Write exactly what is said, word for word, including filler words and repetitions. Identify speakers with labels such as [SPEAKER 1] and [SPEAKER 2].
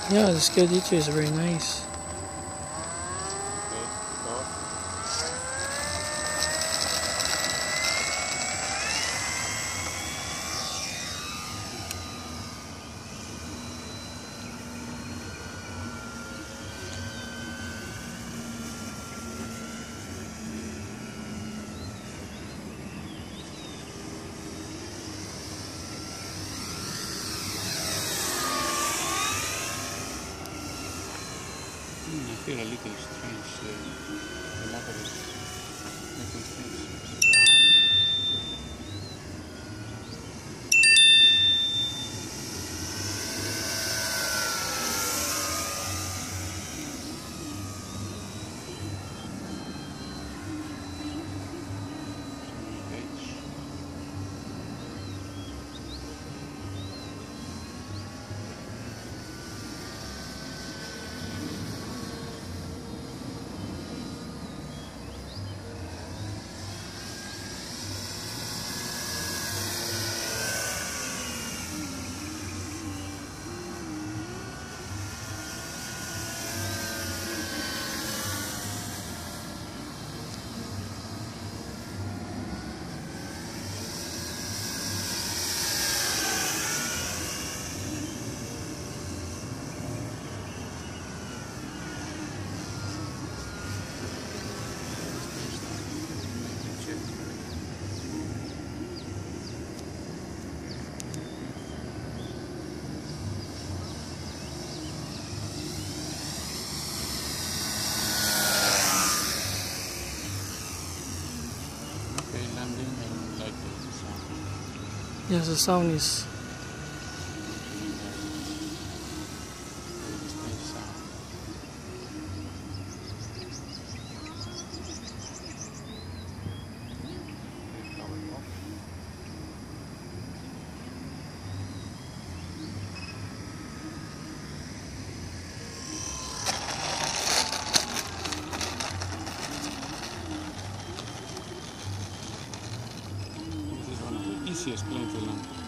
[SPEAKER 1] Yeah, the scale detail is very nice.
[SPEAKER 2] I feel a little strange. Uh, the motor is making strange sound. Landing and like the sound.
[SPEAKER 1] Yes, the sound is.
[SPEAKER 2] Easiest plane to land.